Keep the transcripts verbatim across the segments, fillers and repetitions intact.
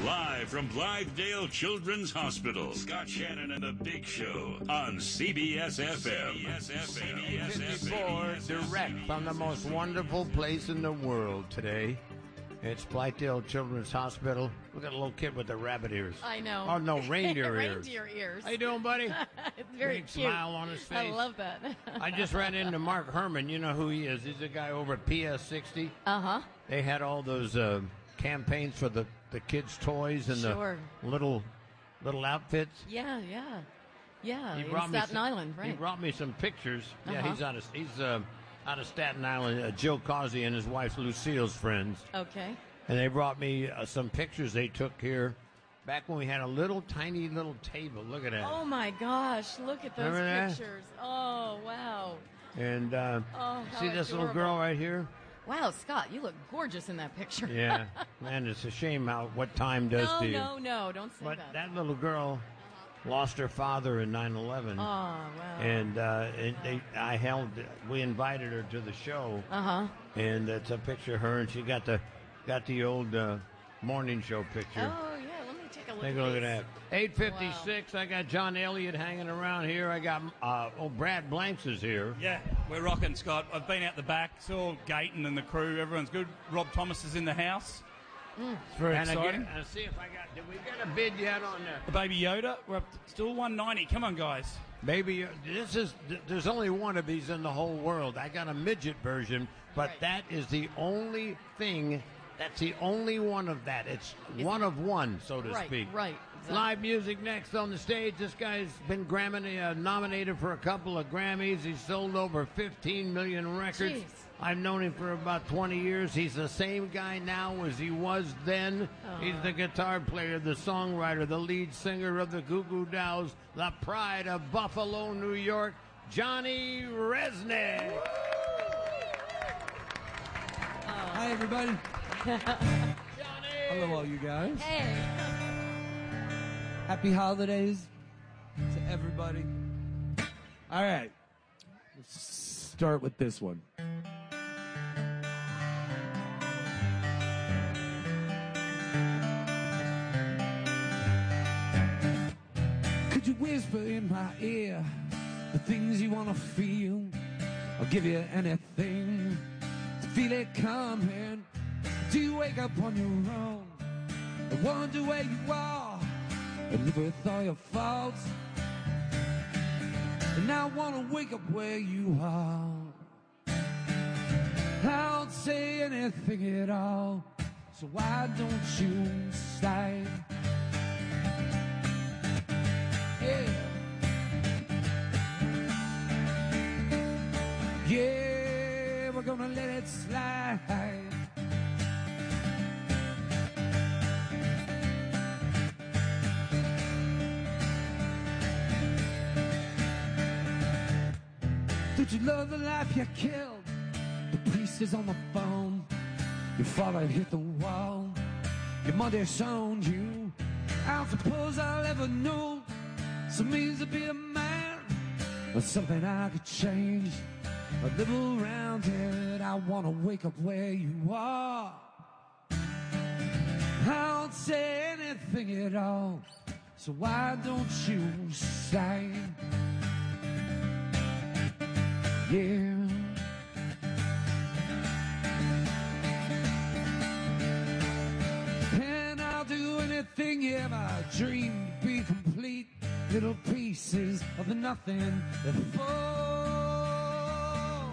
Live from Blythedale Children's Hospital, Scott Shannon and the Big Show on C B S F M. C B S F M. fifty-four, direct from the most wonderful place in the world today. It's Blythedale Children's Hospital. Look at a little kid with the rabbit ears. I know. Oh, no, reindeer ears. Reindeer ears. How you doing, buddy? It's very Big cute. smile on his face. I love that. I just ran into Mark Herman. You know who he is. He's a guy over at P S sixty. Uh-huh. They had all those uh, campaigns for the, the kids' toys and Sure. the little little outfits. Yeah, yeah. Yeah, He in brought me Staten some, Island, right. He brought me some pictures. Yeah, Uh-huh. he's out of he's uh, out of Staten Island. Uh, Joe Causey and his wife Lucille's friends. Okay. And they brought me uh, some pictures they took here back when we had a little tiny little table. Look at that. Oh, my gosh. Look at those Remember that? pictures. Oh, wow. And uh, Oh, how see this little adorable. girl right here? Wow, Scott, you look gorgeous in that picture. Yeah. Man, it's a shame how what time does no, to you. no, no. Don't say But that. that little girl lost her father in nine eleven. Oh, wow. And, uh, and they, I held, we invited her to the show. Uh-huh. And it's a picture of her, and she got the, got the old uh, morning show picture. Oh, yeah. Let me take a look Take at a look at these. that. eight fifty-six, I got John Elliott hanging around here. I got, uh, oh, Brad Blanks is here. Yeah, we're rocking, Scott. I've been out the back. It's all Gayton and the crew. Everyone's good. Rob Thomas is in the house. It's very And exciting. again, and see if I got, did we get a bid yet on that? The Baby Yoda, we're up to still one ninety. Come on, guys. Baby, this is, th- there's only one of these in the whole world. I got a midget version, but Right. that is the only thing, that's the only one of that. It's one of one, so to Right, speak. right, exactly. Live music next on the stage. This guy's been Grammy, uh, nominated for a couple of Grammys. He's sold over fifteen million records. Jeez. I've known him for about twenty years. He's the same guy now as he was then. He's the guitar player, the songwriter, the lead singer of the Goo Goo Dolls, the pride of Buffalo, New York, Johnny Resnick. Hi, everybody. Hello, all you guys. Hey. Happy holidays to everybody. All right. Let's start with this one. Could you whisper in my ear the things you want to feel? I'll give you anything to feel it coming. Do you wake up on your own and wonder where you are and live with all your faults? And I want to wake up where you are. I don't say anything at all, so why don't you stay? Yeah. Yeah, we're gonna let it slide. Don't you love the life you killed? The priest is on the phone. Your father hit the wall. Your mother disowned you. I don't suppose I'll ever know some means to be a man, or something I could change. A little around it, I wanna wake up where you are. I don't say anything at all, so why don't you stay? Yeah. And I'll do anything you ever dream to be complete. Little pieces of the nothing that fall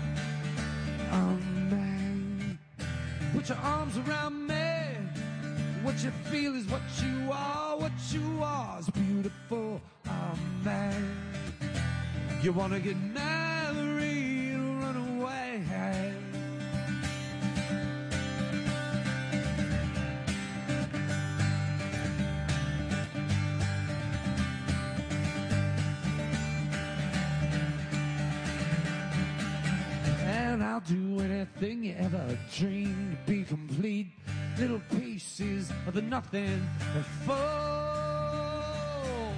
on me. Put your arms around me. What you feel is what you are. What you are is beautiful on me. You wanna get married or run away? And I'll do anything you ever dreamed to be complete. Little pieces of the nothing that fall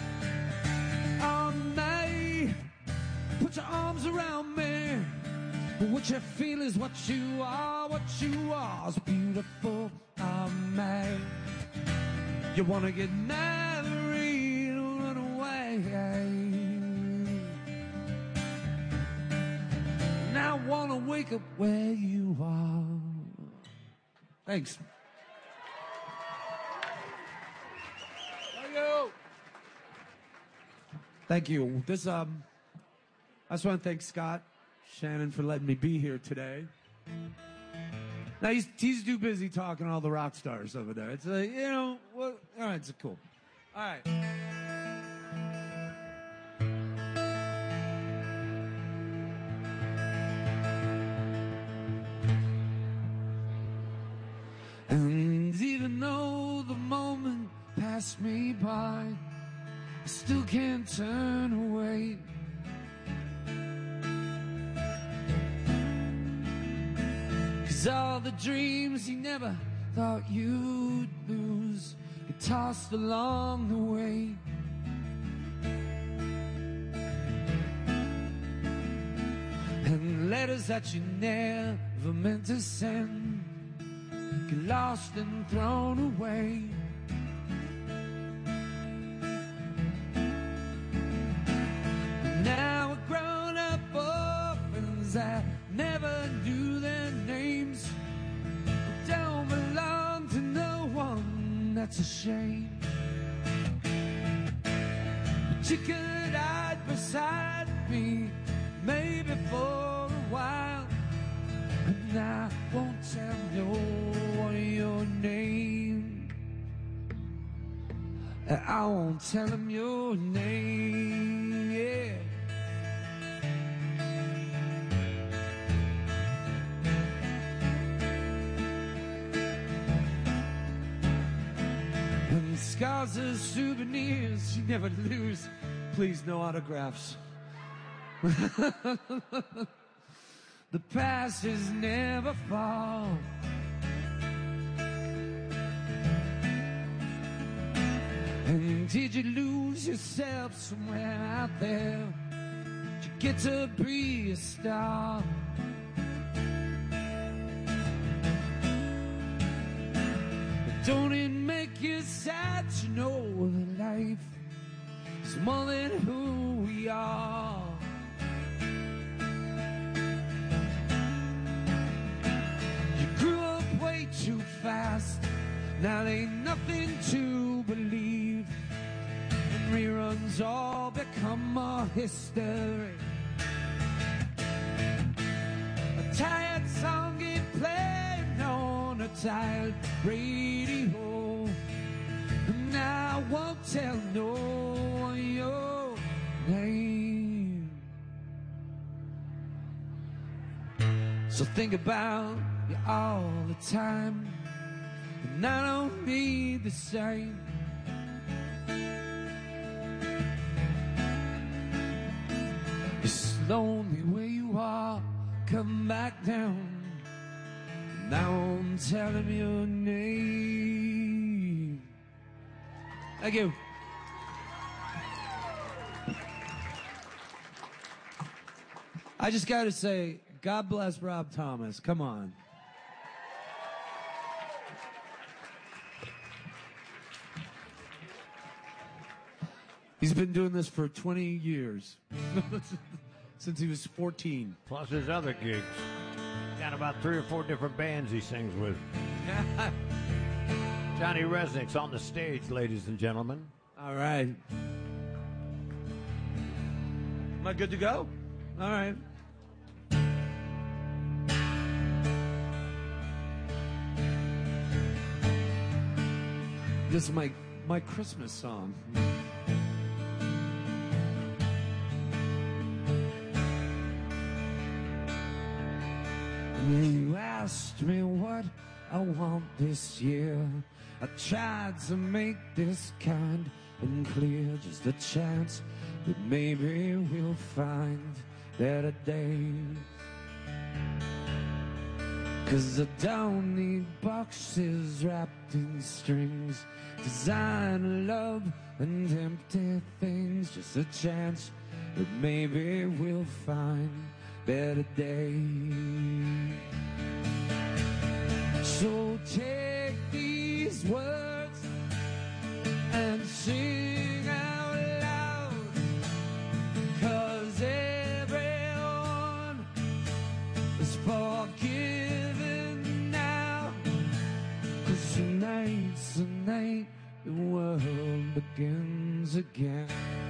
on me. Put your arms around me. What you feel is what you are. What you are is beautiful on me. You wanna get married or run away. And I wanna wake up where you are. Thanks. Thank you. Thank you. This um, I just want to thank Scott Shannon for letting me be here today. Now he's he's too busy talking to all the rock stars over there. It's like, you know, well, all right, it's cool. All right. And even though the moment passed me by, I still can't turn away. Cause all the dreams you never thought you'd lose get tossed along the way. And letters that you never meant to send get lost and thrown away. Now we're grown up orphans that never knew their names, but don't belong to no one, that's a shame. But you could hide beside me, maybe for a while, and I won't tell no one your name. I won't tell him your name, yeah. And scars are souvenirs you never lose. Please, no autographs. The past is never fall. And did you lose yourself somewhere out there? Did you get to be a star? Don't it make you sad to know that life is more than who we are? You grew up way too fast, now there ain't nothing to believe, and reruns all become our history. A tired song get played on a tired radio, and I won't tell no one your name. So think about you all the time, and I don't need the same. It's lonely where you are, come back down. I won't tell him your name. Thank you. I just got to say, God bless Rob Thomas. Come on. He's been doing this for twenty years. Since he was fourteen. Plus his other gigs. Got about three or four different bands he sings with. Johnny Resnick's on the stage, ladies and gentlemen. All right. Am I good to go? All right. This is my, my Christmas song. You asked me what I want this year. I tried to make this kind and clear. Just a chance that maybe we'll find better days. Cause I don't need boxes wrapped in strings, design love and empty things. Just a chance that maybe we'll find better days. So take these words 'Cause tonight's the night the world begins again.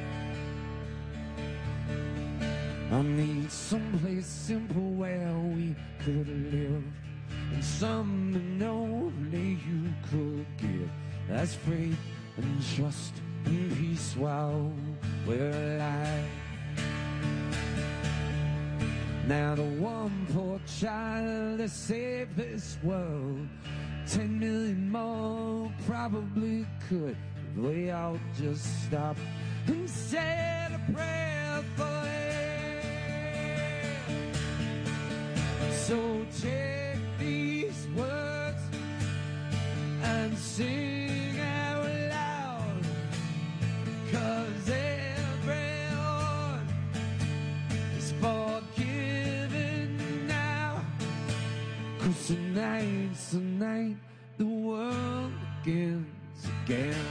I need someplace simple where we could live, and something only you could give. That's faith and trust and peace while we're alive. Now the one poor child that saved this world, ten million more probably could, if we all just stop and said a prayer for him. So take these words and sing out loud, 'cause everyone is forgiven now. 'Cause tonight's the night the world begins again.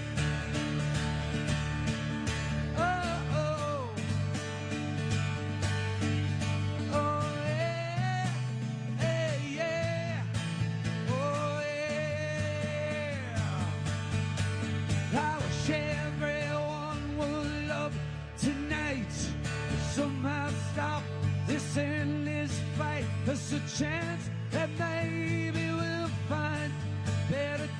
There's a chance that maybe we'll find a better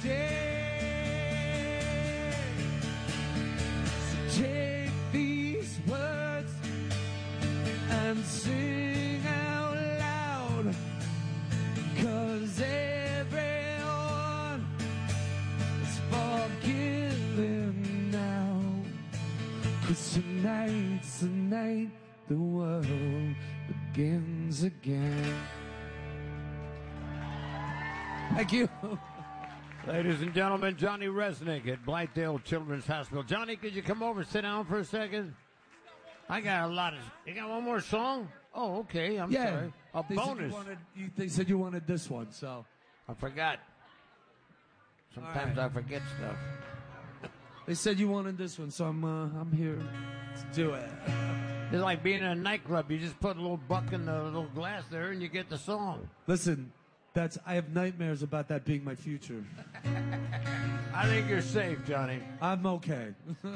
day. So take these words and sing out loud, 'cause everyone is forgiven now. 'Cause tonight's the night the world begins again. Thank you. Ladies and gentlemen, Johnny Resnick at Blythedale Children's Hospital. Johnny, could you come over and sit down for a second? I got a lot of... You got one more song? Oh, okay. I'm Yeah. sorry. A They said you bonus. wanted- you- they said you wanted this one, so. I forgot. Sometimes All I forget stuff. They said you wanted this one, so I'm uh, I'm here to do it. It's like being in a nightclub. You just put a little buck in the little glass there and you get the song. Listen, that's I have nightmares about that being my future. I think you're safe, Johnny. I'm okay.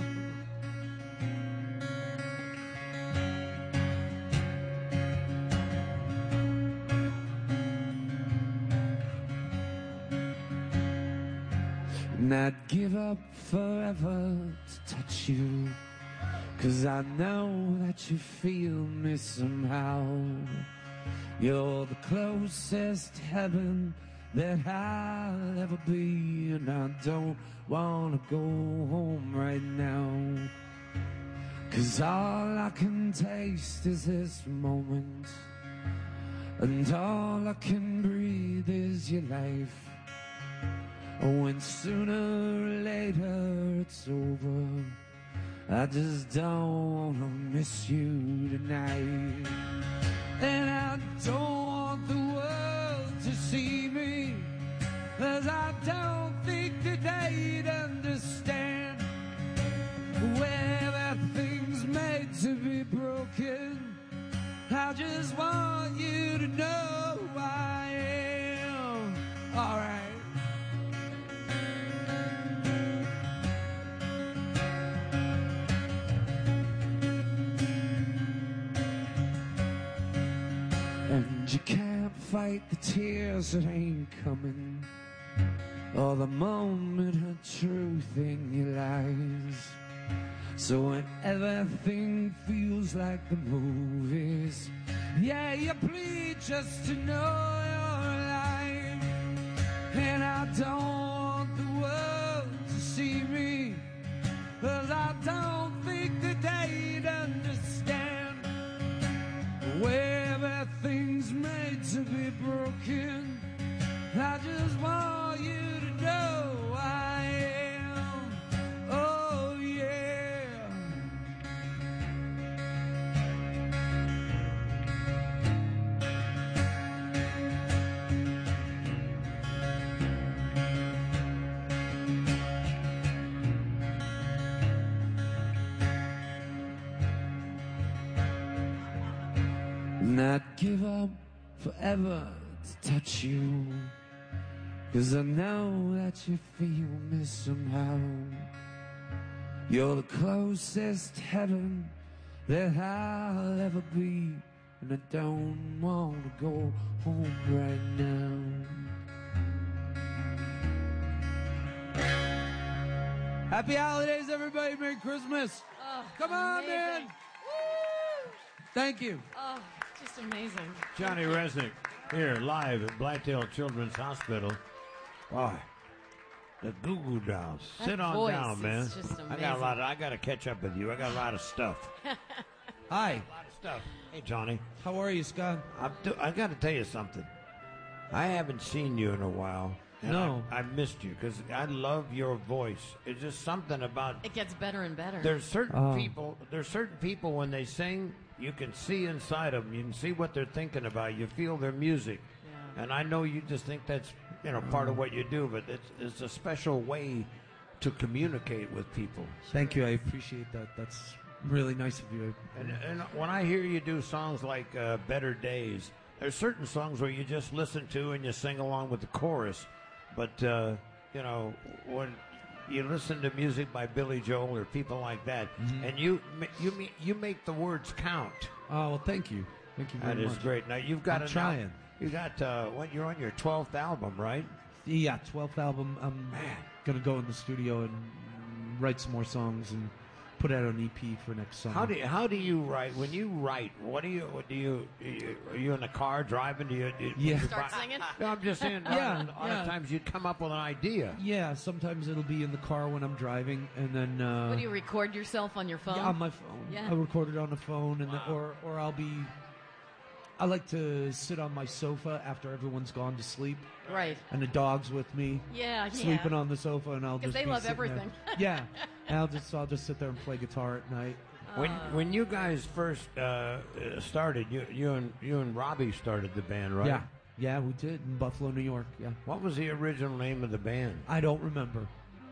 And I'd give up forever to touch you, 'cause I know that you feel me somehow. You're the closest heaven that I'll ever be, and I don't wanna go home right now, 'cause all I can taste is this moment, and all I can breathe is your life. When sooner or later it's over, I just don't wanna miss you tonight. And I don't want the world to see me, 'cause I don't think that they'd understand where everything's made to be broken. I just want you to know who I am. All right. And you can't fight the tears that ain't coming, or the moment of truth in your eyes. So when everything feels like the movies, yeah, you plead just to know you're alive. And I don't want the world to see me, 'cause I don't think that they'd understand where everything's made to be broken. I just want you to know I am. Oh yeah. And I'd give up forever to touch you, 'Cause I know that you feel me somehow. You're the closest heaven that I'll ever be, and I don't want to go home right now. Happy holidays, everybody. Merry Christmas. Oh, Come on, amazing. man. Woo! Thank you. Oh, just amazing. Johnny Resnick here live at Blacktail Children's Hospital. Boy, the Goo Goo Dolls. That Sit on voice down, is man. just I got a amazing. lot. Of, I got to catch up with you. I got a lot of stuff. Hi. A lot of stuff. Hey, Johnny. How are you, Scott? I'm do, I got to tell you something. I haven't seen you in a while. and No. I, I missed you because I love your voice. It's just something about. It gets better and better. There's certain Oh. people. There's certain people when they sing, you can see inside them. You can see what they're thinking about. You feel their music, Yeah. and I know you just think that's you know part of what you do, but it's it's a special way to communicate with people. Thank you. I appreciate that. That's really nice of you. And, and when I hear you do songs like uh, Better Days, there's certain songs where you just listen to and you sing along with the chorus. But, uh, you know, when you listen to music by Billy Joel or people like that, Mm-hmm. and you ma- you ma- you make the words count. Oh, well, thank you. Thank you very That is much. great. Now, you've got I'm a- trying. You got, uh, what, you're on your twelfth album, right? Yeah, twelfth album. I'm Man. going to go in the studio and write some more songs and put out an E P for next summer. How do you, how do you write? When you write, what do you, what do you, you are you in the car driving? Do you, do you Yeah. you Start buy- singing? No, I'm just saying, Yeah, a lot yeah. of times you'd come up with an idea. Yeah, sometimes it'll be in the car when I'm driving, and then uh, What do you record yourself on your phone? yeah, on my phone. Yeah. I record it on the phone, and then, or or I'll be. I like to sit on my sofa after everyone's gone to sleep, Right. and the dog's with me, Yeah, sleeping yeah. on the sofa, and I'll 'Cause just they be love sitting there. everything. Yeah, and I'll just I'll just sit there and play guitar at night. When when you guys first uh, uh, started, you you and you and Robbie started the band, right? Yeah, yeah, we did in Buffalo, New York. Yeah, What was the original name of the band? I don't remember.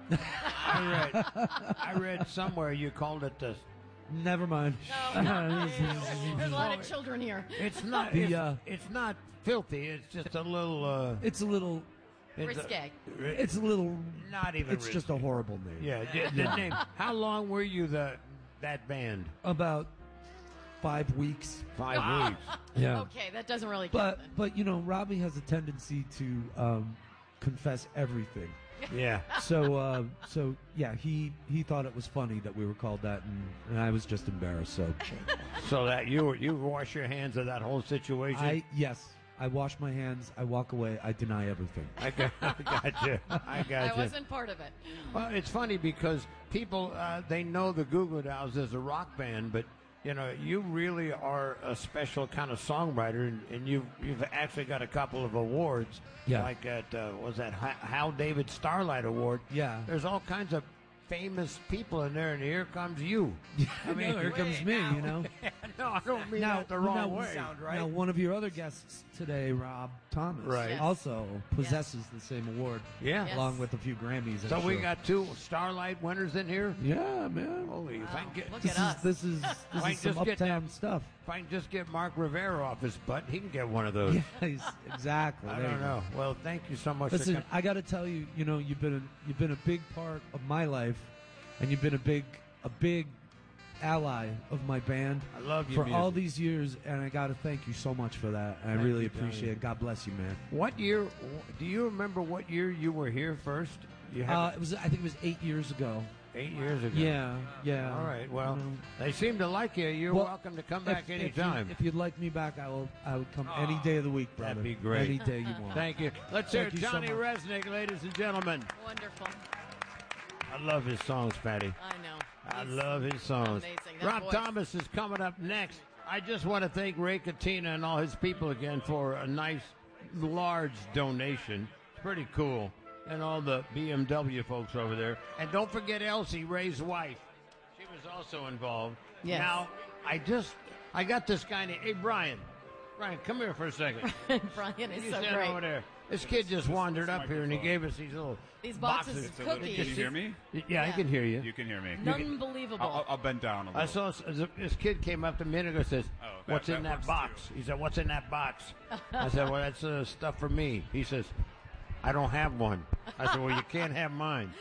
I read I read somewhere you called it the. Never mind. No, no. There's a lot of children here. It's not. The, it's, uh, it's not filthy. It's just a little. Uh, It's a little. it's a- Risque. It's a little. not even. It's just a risky. horrible name. Yeah, the, the name. How long were you the that band? About five weeks. Five weeks. Yeah. Okay, that doesn't really count But then. but you know, Robbie has a tendency to um, confess everything. Yeah. So uh, so yeah, he he thought it was funny that we were called that, and, and I was just embarrassed. So So that you you wash your hands of that whole situation. I yes, I wash my hands. I walk away. I deny everything. I got, I got you. I got I you. wasn't part of it. Well, it's funny because people uh, they know the Goo Goo Dolls as a rock band, but you know you really are a special kind of songwriter, and, and you've you've actually got a couple of awards. Yeah. Like at uh, was that Ha- Hal David Starlight Award? Yeah. There's all kinds of famous people in there, and here comes you. I mean, here comes me. You know. No, I don't mean Now, that the wrong now, way. now, one of your other guests today, Rob Thomas, Right. Yes. also possesses the same award, Yeah. Yes. along with a few Grammys. I'm So we sure. got two Starlight winners in here. yeah, man. Holy, if I can get, Look This at is us. this is this Why is some just get uptown that- stuff. if I can just get Mark Rivera off his butt, he can get one of those. Yeah, he's- exactly. I There don't you go. know. Well, thank you so much. Listen, for I got to tell you, you know, you've been a, you've been a big part of my life, and you've been a big a big ally of my band I love you for all music. these years, and I got to thank you so much for that. I Thank really you, Johnny. appreciate it. God bless you, man. What year? Do you remember what year you were here first? You have Uh, it was I think it was eight years ago. eight years ago. Yeah, yeah. All right. Well, You know, they seem to like you. You're Well, welcome to come back if, if, you, anytime. if you'd like me back, I will. I would come any day of the week, brother. That'd be great. Any day you want. Thank you. Let's Thank hear you so Johnny much. Resnick, ladies and gentlemen. Wonderful. I love his songs, Patty. I know. I He's love his songs. amazing. That Rob voice. Thomas is coming up next. I just want to thank Ray Katina and all his people again for a nice, large donation. It's pretty cool. And all the B M W folks over there. And don't forget Elsie, Ray's wife. She was also involved. Yes. Now, I just, I got this guy named, hey, Brian. Brian, come here for a second. Brian is You so stand great. over there. This kid just wandered up here and he gave us these little These boxes of boxes. cookies. Can you hear me? Yeah, I Yeah. can hear you. You can hear me. Unbelievable. I'll, I'll- I'll bend down a little. I saw this, this kid came up to me a minute ago and says, Oh, that- what's in that that works box? too. He said, what's in that box? I said, well, that's uh, stuff for me. He says, I don't have one. I said, well, you can't have mine.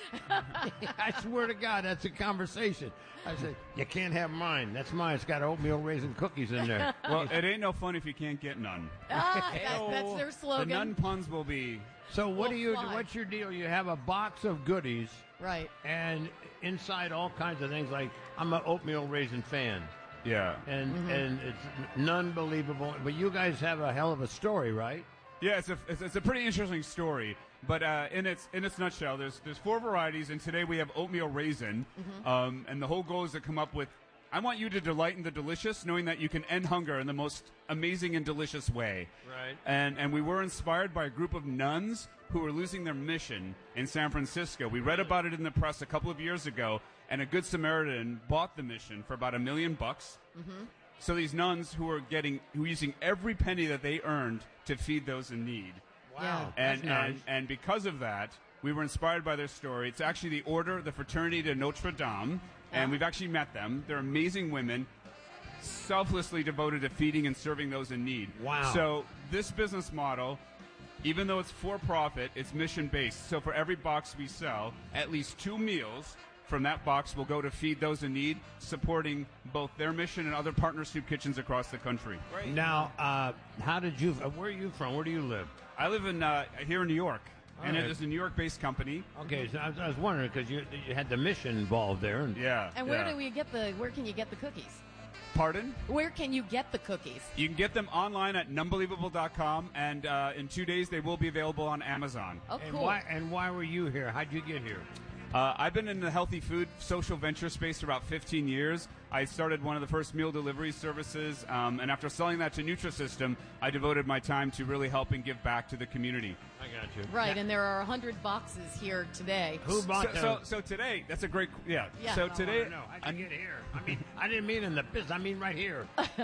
I swear to God, that's a conversation. I said, you can't have mine. That's mine. It's got oatmeal raisin cookies in there. Well, it ain't no fun if you can't get none. Ah, that, that's their The slogan. nun puns will be. So what Will do you? fly. What's your deal? You have a box of goodies, Right. and inside all kinds of things. Like I'm an oatmeal raisin fan, Yeah. and Mm-hmm. and it's non-believable. But you guys have a hell of a story, right? Yeah, it's a it's, it's a pretty interesting story. But uh, in its in its nutshell, there's there's four varieties, and today we have oatmeal raisin. Mm-hmm. Um, and the whole goal is to come up with. I want you to delight in the delicious, knowing that you can end hunger in the most amazing and delicious way. Right. And and we were inspired by a group of nuns who were losing their mission in San Francisco. We read about it in the press a couple of years ago, and a Good Samaritan bought the mission for about a million bucks. Mm-hmm. So these nuns who are getting who are using every penny that they earned to feed those in need. Wow. Yeah. And, That's nice. and and because of that, we were inspired by their story. It's actually the order, the Fraternity de Notre Dame, and we've actually met them. They're amazing women, selflessly devoted to feeding and serving those in need. Wow. So this business model, even though it's for profit, it's mission based. So for every box we sell, at least two meals from that box will go to feed those in need, supporting both their mission and other partner soup kitchens across the country. Now, uh, how did you? Uh, where are you from? Where do you live? I live in uh, here in New York, and right. it is a New York-based company. Okay, so I was, I was wondering because you you had the mission involved there. And Yeah. And where yeah. do we get the? Where can you get the cookies? Pardon? Where can you get the cookies? You can get them online at numbelievable dot com, and uh, in two days they will be available on Amazon. Oh, And cool. why and why were you here? How'd you get here? Uh, I've been in the healthy food social venture space for about fifteen years. I started one of the first meal delivery services, um, and after selling that to Nutrisystem, I devoted my time to really helping give back to the community. I got you. Right, and there are one hundred boxes here today. Who So, bought so, those? so today, that's a great, yeah. Yeah. So No, today, No, how'd you get here? I mean, I didn't mean in the business. I mean right here.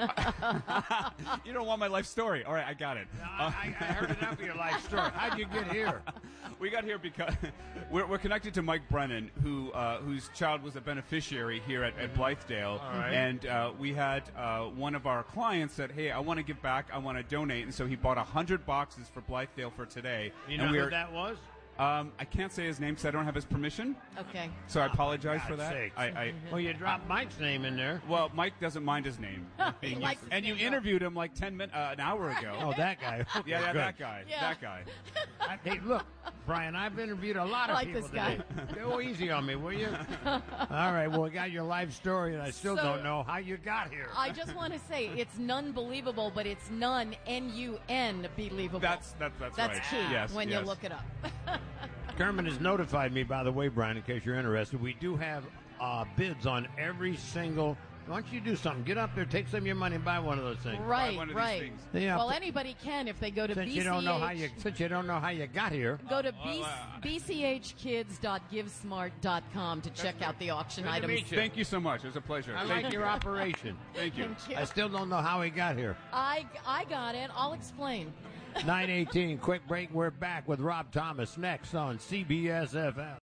you don't want my life story. All right, I got it. I, I, I heard enough of your life story. How'd you get here? We got here because we're, we're connected to Mike Brennan, who uh, whose child was a beneficiary here at, at Blythedale, All right. and uh, we had uh, one of our clients said, "Hey, I want to give back. I want to donate," and so he bought a hundred boxes for Blythedale for today. You know and who we're, that was? Um, I can't say his name because I don't have his permission, Okay. so I apologize God's for that. sakes. I, I Well, you dropped Mike's name in there. well, Mike doesn't mind his name, He and, likes you, his and you name, though. interviewed him like ten min- uh, an hour ago. Oh, that guy. Okay, yeah, yeah, good. that guy, Yeah. that guy. I, hey, look, Brian, I've interviewed a lot I of like people this guy. today. Go easy on me, will you? All right, well, we got your life story, and I still So- don't know how you got here. I just want to say it's none believable, but it's none N U N believable. That's that, that's That's right. key Yes, when yes. you look it up. Kermit has notified me, by the way, Brian, in case you're interested. We do have uh, bids on every single. Why don't you do something? Get up there, take some of your money, and buy one of those things. right, one of these right. things. Yeah, Well, but- anybody can if they go to Since B C H. you don't know how you, since you don't know how you got here. Go to well, uh, b c h kids dot give smart dot com to check out the auction Good to items. meet you. Thank you so much. It was a pleasure. I Thank like you. your operation. Thank you. Thank you. I still don't know how he got here. I, I got it. I'll explain. nine eighteen, quick break. We're back with Rob Thomas next on C B S F M.